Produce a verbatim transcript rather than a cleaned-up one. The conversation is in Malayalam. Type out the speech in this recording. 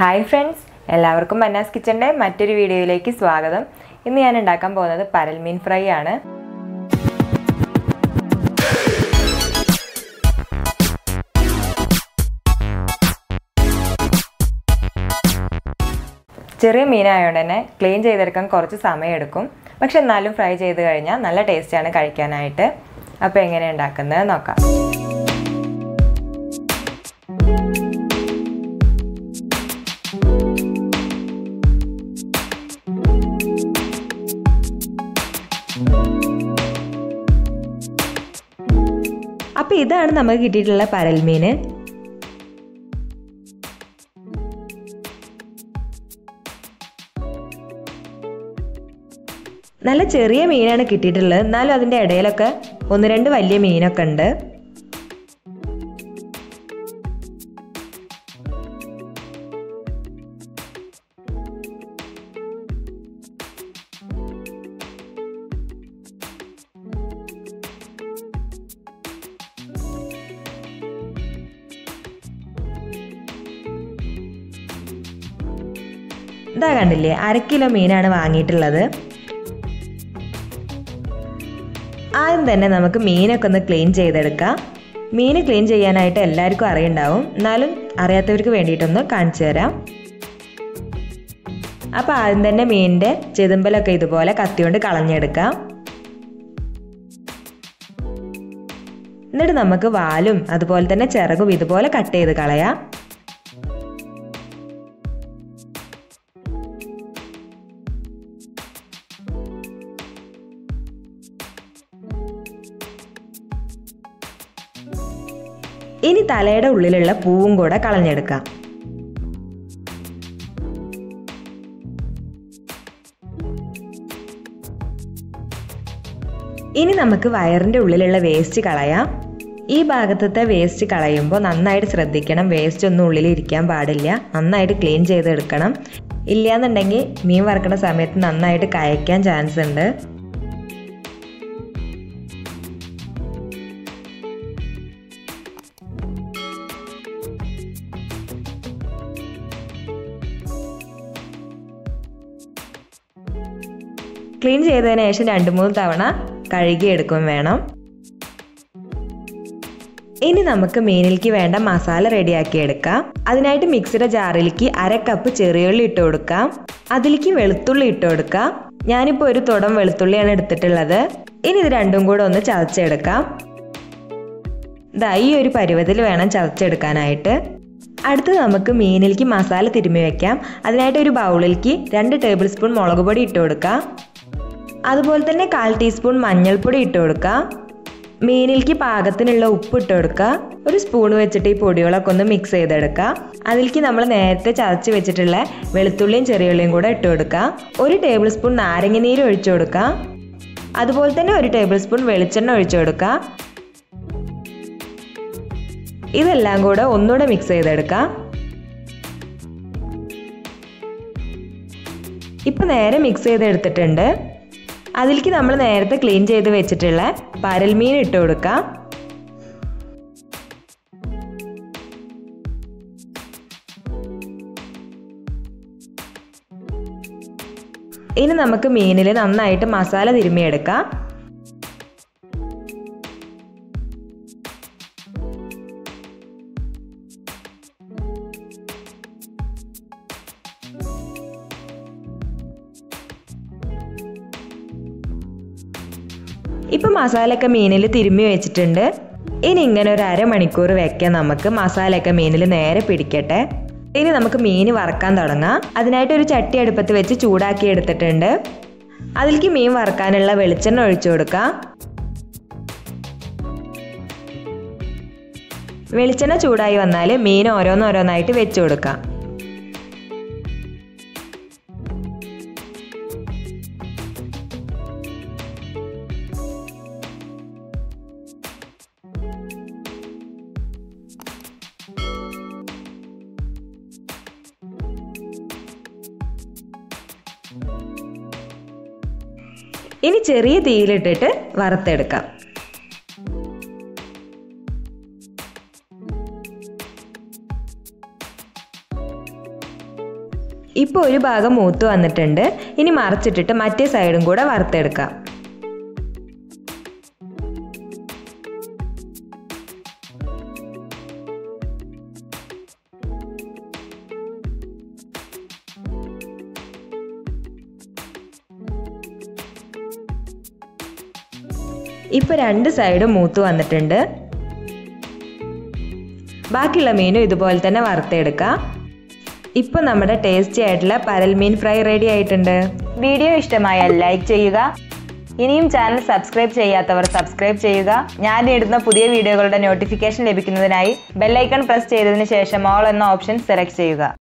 ഹായ് ഫ്രണ്ട്സ്, എല്ലാവർക്കും മന്നാസ് കിച്ചൻ്റെ മറ്റൊരു വീഡിയോയിലേക്ക് സ്വാഗതം. ഇന്ന് ഞാൻ ഉണ്ടാക്കാൻ പോകുന്നത് പരൽ മീൻ ഫ്രൈ ആണ്. ചെറിയ മീനായതുകൊണ്ട് തന്നെ ക്ലീൻ ചെയ്തെടുക്കാൻ കുറച്ച് സമയമെടുക്കും. പക്ഷെ എന്നാലും ഫ്രൈ ചെയ്ത് കഴിഞ്ഞാൽ നല്ല ടേസ്റ്റാണ് കഴിക്കാനായിട്ട്. അപ്പോൾ എങ്ങനെ ഉണ്ടാക്കുന്നത് നോക്കാം. അപ്പോൾ ഇതാണ് നമുക്ക് കിട്ടിയിട്ടുള്ള പരൽ മീൻ. നല്ല ചെറിയ മീനാണ് കിട്ടിയിട്ടുള്ളത്. എന്നാലും അതിൻ്റെ ഇടയിലൊക്കെ ഒന്ന് രണ്ട് വലിയ മീനൊക്കെ ഉണ്ട്. ഇതാ കണ്ടില്ലേ, അര കിലോ മീനാണ് വാങ്ങിയിട്ടുള്ളത്. ആദ്യം തന്നെ നമുക്ക് മീനൊക്കെ ഒന്ന് ക്ലീൻ ചെയ്തെടുക്കാം. മീൻ ക്ലീൻ ചെയ്യാനായിട്ട് എല്ലാവർക്കും അറിയുണ്ടാവും, എന്നാലും അറിയാത്തവർക്ക് വേണ്ടിയിട്ടൊന്ന് കാണിച്ചു തരാം. അപ്പോൾ ആദ്യം തന്നെ മീനിൻ്റെ ചെതുമ്പലൊക്കെ ഇതുപോലെ കത്തിയോണ്ട് കളഞ്ഞെടുക്കാം. എന്നിട്ട് നമുക്ക് വാലും അതുപോലെ തന്നെ ചിറകും ഇതുപോലെ കട്ട് ചെയ്ത് കളയാം. ഇനി തലയുടെ ഉള്ളിലുള്ള പൂവും കൂടെ കളഞ്ഞെടുക്കാം. ഇനി നമുക്ക് വയറിൻ്റെ ഉള്ളിലുള്ള വേസ്റ്റ് കളയാം. ഈ ഭാഗത്തെ വേസ്റ്റ് കളയുമ്പോൾ നന്നായിട്ട് ശ്രദ്ധിക്കണം. വേസ്റ്റ് ഒന്നും ഉള്ളിൽ ഇരിക്കാൻ പാടില്ല. നന്നായിട്ട് ക്ലീൻ ചെയ്തെടുക്കണം. ഇല്ലയെന്നുണ്ടെങ്കിൽ മീൻ വറുക്കുന്ന സമയത്ത് നന്നായിട്ട് കയക്കാൻ ചാൻസ് ഉണ്ട്. ക്ലീൻ ചെയ്തതിന് ശേഷം രണ്ട് മൂന്ന് തവണ കഴുകിയെടുക്കുകയും വേണം. ഇനി നമുക്ക് മീനിലേക്ക് വേണ്ട മസാല റെഡിയാക്കി എടുക്കാം. അതിനായിട്ട് മിക്സിയുടെ ജാറിലേക്ക് അര കപ്പ് ചെറിയുള്ളി ഇട്ട് കൊടുക്കാം. അതിലേക്ക് വെളുത്തുള്ളി ഇട്ട് കൊടുക്കാം. ഞാനിപ്പോൾ ഒരു തുടം വെളുത്തുള്ളിയാണ് എടുത്തിട്ടുള്ളത്. ഇനി ഇത് രണ്ടും കൂടെ ഒന്ന് ചതച്ചെടുക്കാം. ഇതാ ഈ ഒരു പരുവത്തിൽ വേണം ചതച്ചെടുക്കാനായിട്ട്. അടുത്ത് നമുക്ക് മീനിലേക്ക് മസാല തിരുമ്മി വെക്കാം. അതിനായിട്ട് ഒരു ബൗളിലേക്ക് രണ്ട് ടേബിൾ സ്പൂൺ മുളക് പൊടി ഇട്ട് കൊടുക്കാം. അതുപോലെ തന്നെ കാൽ ടീസ്പൂൺ മഞ്ഞൾപ്പൊടി ഇട്ട് കൊടുക്കുക. മീനിലേക്ക് പാകത്തിനുള്ള ഉപ്പ് ഇട്ട് കൊടുക്കുക. ഒരു സ്പൂൺ വെച്ചിട്ട് ഈ പൊടികളൊക്കെ ഒന്ന് മിക്സ് ചെയ്തെടുക്കുക. അതിലേക്ക് നമ്മൾ നേരത്തെ ചതച്ച് വെച്ചിട്ടുള്ള വെളുത്തുള്ളിയും ചെറിയുള്ളിയും കൂടെ ഇട്ട് കൊടുക്കുക. ഒരു ടേബിൾ സ്പൂൺ നാരങ്ങ നീര് ഒഴിച്ചു കൊടുക്കുക. അതുപോലെ തന്നെ ഒരു ടേബിൾ സ്പൂൺ വെളിച്ചെണ്ണ ഒഴിച്ചു കൊടുക്കുക. ഇതെല്ലാം കൂടെ ഒന്നുകൂടെ മിക്സ് ചെയ്തെടുക്കുക. ഇപ്പം നേരെ മിക്സ് ചെയ്തെടുത്തിട്ടുണ്ട്. അതിലേക്ക് നമ്മൾ നേരത്തെ ക്ലീൻ ചെയ്ത് വെച്ചിട്ടുള്ള പരൽ മീൻ ഇട്ട് കൊടുക്കാം. ഇനി നമുക്ക് മീനിൽ നന്നായിട്ട് മസാല തിരുമ്മിയെടുക്കാം. ഇപ്പം മസാലയൊക്കെ മീനിൽ തിരുമ്മി വെച്ചിട്ടുണ്ട്. ഇനി ഇങ്ങനെ ഒരു അരമണിക്കൂർ വെക്കാം. നമുക്ക് മസാലയൊക്കെ മീനിൽ നേരെ പിടിക്കട്ടെ. ഇനി നമുക്ക് മീൻ വറക്കാൻ തുടങ്ങാം. അതിനായിട്ട് ഒരു ചട്ടി അടുപ്പത്ത് വെച്ച് ചൂടാക്കി എടുത്തിട്ടുണ്ട്. അതിലേക്ക് മീൻ വറക്കാനുള്ള വെളിച്ചെണ്ണ ഒഴിച്ചു കൊടുക്കാം. വെളിച്ചെണ്ണ ചൂടായി വന്നാൽ മീൻ ഓരോന്നോരോന്നായിട്ട് വെച്ചു കൊടുക്കാം. ഇനി ചെറിയ തീയിലിട്ടിട്ട് വറുത്തെടുക്കാം. ഇപ്പോൾ ഒരു ഭാഗം മൂത്ത് വന്നിട്ടുണ്ട്. ഇനി മറിച്ചിട്ടിട്ട് മറ്റേ സൈഡും കൂടെ വറുത്തെടുക്കാം. ഇപ്പോൾ രണ്ട് സൈഡും മൂത്ത് വന്നിട്ടുണ്ട്. ബാക്കിയുള്ള മീനും ഇതുപോലെ തന്നെ വറുത്തെടുക്കാം. ഇപ്പോൾ നമ്മുടെ ടേസ്റ്റി ആയിട്ടുള്ള പരൽ മീൻ ഫ്രൈ റെഡി ആയിട്ടുണ്ട്. വീഡിയോ ഇഷ്ടമായാൽ ലൈക്ക് ചെയ്യുക. ഇനിയും ചാനൽ സബ്സ്ക്രൈബ് ചെയ്യാത്തവർ സബ്സ്ക്രൈബ് ചെയ്യുക. ഞാൻ ഇടുന്ന പുതിയ വീഡിയോകളുടെ നോട്ടിഫിക്കേഷൻ ലഭിക്കുന്നതിനായി ബെൽ ഐക്കൺ പ്രസ് ചെയ്തതിന് ശേഷം ഓൾ എന്ന ഓപ്ഷൻ സെലക്ട് ചെയ്യുക.